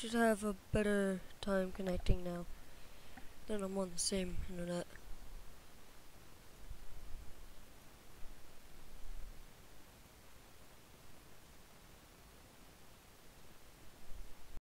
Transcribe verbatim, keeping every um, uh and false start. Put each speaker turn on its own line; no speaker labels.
should have a better time connecting now. Then I'm on the same internet.